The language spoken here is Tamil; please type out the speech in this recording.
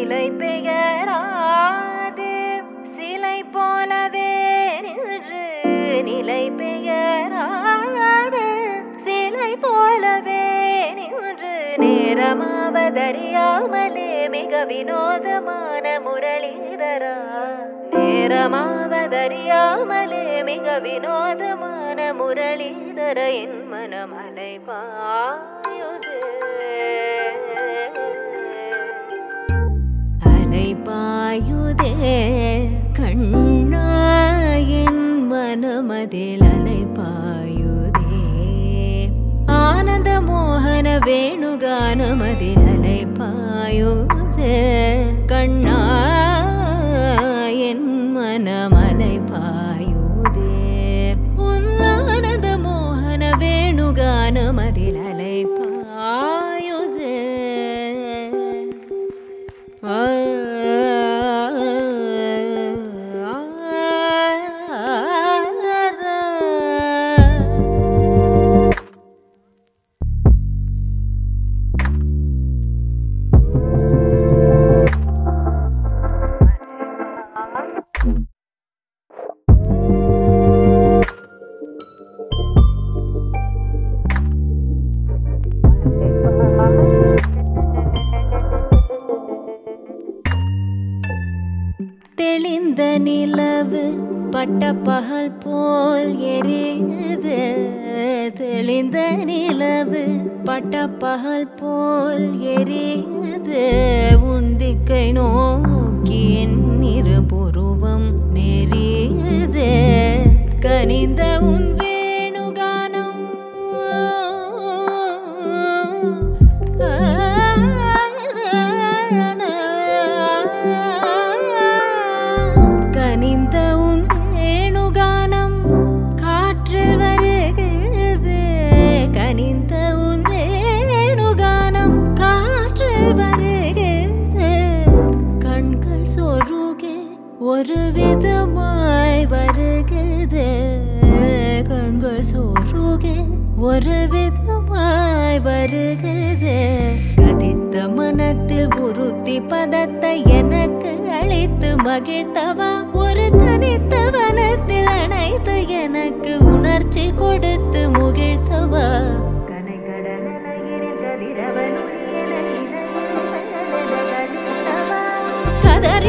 நிலை பெயராது சிலை போலவே நின்று நிலை பெயராது சிலை போலவே நின்று நேரமாவதறியாமலே மிக வினோதமான முரளிதரா நேரமாவதறியாமலே மிக வினோதமான முரளிதர என் மனமலை பாயுது அலை பாயுதே கண்ணா என் மனமதில் அலை பாயுதே ஆனந்த மோகன வேணுகானமதில் அலை பாயுதே கண்ணா என் மனமலை பாயுதே உன் ஆனந்த மோகன வேணுகானமதில் அலை பாயுதே தெளிந்த நிலவு பட்ட பகல் போல் எரியுது தெளிந்த நிலவு பட்ட பகல் போல் எரியுது உந்திக்கை நோக்கி என் இருபுருவம் நெறியுது கனிந்த உன் வேணுகானம் கனிந்த உன் வேணுகானம் காற்றில் வருகிறது கனிந்த உன் வேணுகானம் காற்றில் வருகிறது கண்கள் சொருகே ஒரு விதமாய் வருகிறது கண்கள் சொருகே ஒரு விதமாய் வருகிறது கதித்த மனத்தில் உறுத்தி பதத்தை எனக்கு அழைத்து மகிழ்த்தவா ஒரு தனித்த வனத்தில் அணைத்து எனக்கு உணர்ச்சி கொடுத்து முகிழ்த்தவா கதறி